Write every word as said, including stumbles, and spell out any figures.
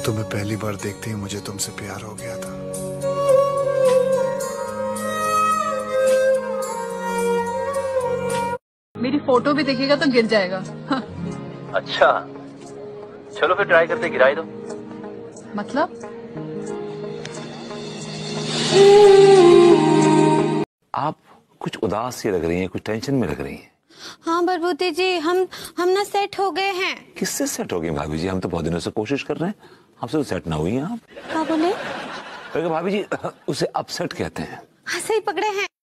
तुम्हें पहली बार देखते ही मुझे तुमसे प्यार हो गया था। मेरी फोटो भी दिखेगा तो गिर जाएगा। हाँ। अच्छा चलो फिर ट्राई करते, गिराई दो। मतलब आप कुछ उदास सी लग रही हैं, कुछ टेंशन में लग रही हैं। हाँ बरबूती जी, हम हम ना सेट हो गए हैं। किससे सेट हो गए भाभी जी? हम तो बहुत दिनों से कोशिश कर रहे हैं, हमसे तो सेट ना हुई हैं आप। क्या बोले? भाभी जी उसे अपसेट कहते हैं। हाँ सही पकड़े हैं।